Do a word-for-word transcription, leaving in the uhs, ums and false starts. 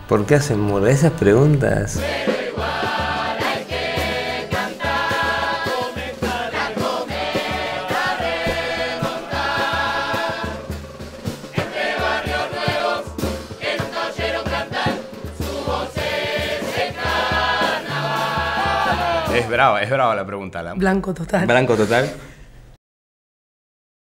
¿Por qué hacen murga? Esas preguntas. Es brava, es brava la pregunta. La... Blanco total. Blanco total.